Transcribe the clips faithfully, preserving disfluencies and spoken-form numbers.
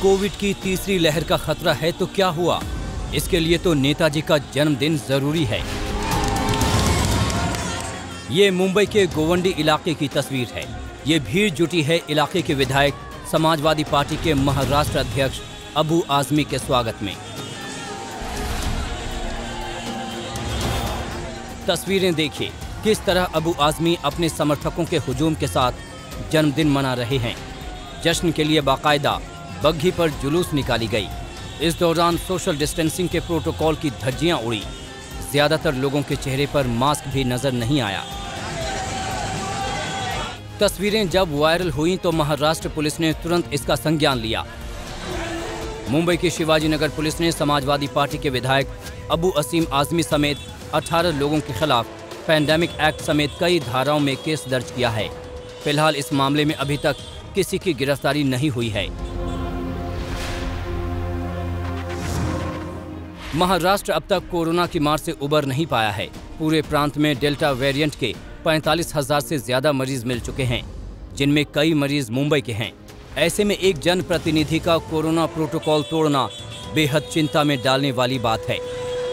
Covid की तीसरी लहर का खतरा है तो क्या हुआ? इसके लिए तो नेताजी का जन्मदिन जरूरी है। ये मुंबई के गोवंडी इलाके की तस्वीर है। ये भीड़ जुटी है इलाके के विधायक समाजवादी पार्टी के महाराष्ट्र अध्यक्ष अबू आजमी के स्वागत में। तस्वीरें देखिए, किस तरह अबू आजमी अपने समर्थकों के हुजूम के साथ जन्मदिन मना रहे हैं। जश्न के लिए बाकायदा बग्घी पर जुलूस निकाली गई। इस दौरान सोशल डिस्टेंसिंग के प्रोटोकॉल की धज्जियां उड़ी। ज्यादातर लोगों के चेहरे पर मास्क भी नजर नहीं आया। तस्वीरें जब वायरल हुई तो महाराष्ट्र पुलिस ने तुरंत इसका संज्ञान लिया। मुंबई की शिवाजी नगर पुलिस ने समाजवादी पार्टी के विधायक अबू असीम आजमी समेत अठारह लोगों के खिलाफ पैंडेमिक एक्ट समेत कई धाराओं में केस दर्ज किया है। फिलहाल इस मामले में अभी तक किसी की गिरफ्तारी नहीं हुई है। महाराष्ट्र अब तक कोरोना की मार से उबर नहीं पाया है। पूरे प्रांत में डेल्टा वेरिएंट के पैंतालीस हजार से ज्यादा मरीज मिल चुके हैं, जिनमें कई मरीज मुंबई के हैं। ऐसे में एक जनप्रतिनिधि का कोरोना प्रोटोकॉल तोड़ना बेहद चिंता में डालने वाली बात है।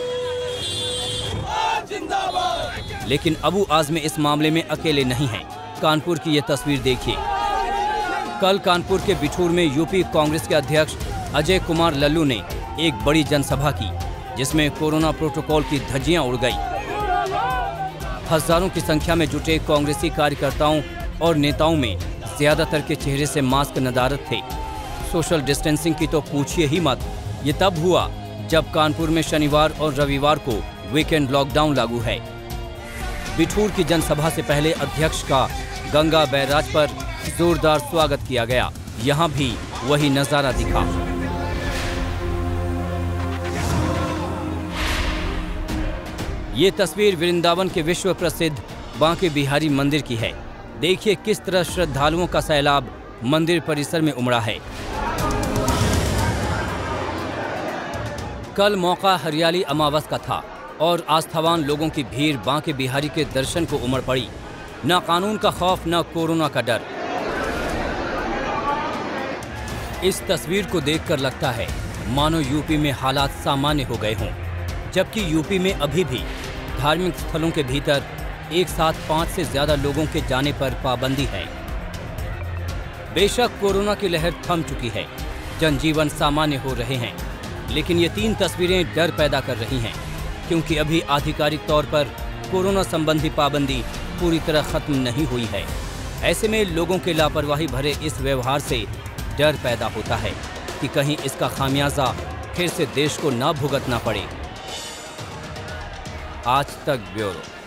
लेकिन अबू आजमी इस मामले में अकेले नहीं हैं। कानपुर की ये तस्वीर देखिए। कल कानपुर के बिठूर में यूपी कांग्रेस के अध्यक्ष अजय कुमार लल्लू ने एक बड़ी जनसभा की, जिसमें कोरोना प्रोटोकॉल की धज्जियां उड़ गई। हजारों की संख्या में जुटे कांग्रेसी कार्यकर्ताओं और नेताओं में ज्यादातर के चेहरे से मास्क नदारद थे। सोशल डिस्टेंसिंग की तो पूछिए ही मत। ये तब हुआ जब कानपुर में शनिवार और रविवार को वीकेंड लॉकडाउन लागू है। बिठूर की जनसभा से पहले अध्यक्ष का गंगा बैराज पर जोरदार स्वागत किया गया। यहाँ भी वही नजारा दिखा। ये तस्वीर वृंदावन के विश्व प्रसिद्ध बांके बिहारी मंदिर की है। देखिए किस तरह श्रद्धालुओं का सैलाब मंदिर परिसर में उमड़ा है। कल मौका हरियाली अमावस का था और आस्थावान लोगों की भीड़ बांके बिहारी के दर्शन को उमड़ पड़ी। न कानून का खौफ, न कोरोना का डर। इस तस्वीर को देखकर लगता है मानो यूपी में हालात सामान्य हो गए हों, जबकि यूपी में अभी भी धार्मिक स्थलों के भीतर एक साथ पांच से ज्यादा लोगों के जाने पर पाबंदी है। बेशक कोरोना की लहर थम चुकी है, जनजीवन सामान्य हो रहे हैं, लेकिन ये तीन तस्वीरें डर पैदा कर रही हैं, क्योंकि अभी आधिकारिक तौर पर कोरोना संबंधी पाबंदी पूरी तरह खत्म नहीं हुई है। ऐसे में लोगों के लापरवाही भरे इस व्यवहार से डर पैदा होता है कि कहीं इसका खामियाजा फिर से देश को ना भुगतना पड़े। आज तक ब्यूरो।